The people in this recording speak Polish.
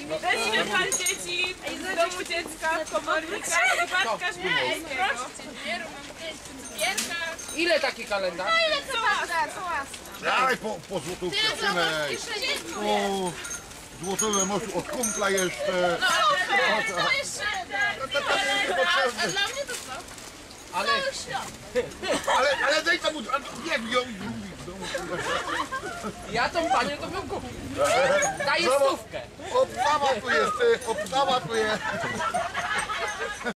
Weźmy pan dzieci z domu dziecka, komornika i Bartka Szpilewskiego. Ile taki kalendarz? No ile co łaska? Daj po złotówkę, synek. O, złotowe masz od kumpla jeszcze. No to jeszcze. A dla mnie to co? Ale daj tam, nie wziął. Ja tą panią to bym kupił. Daję stówkę. Obstawa tu jest, ty, obstawa tu jest.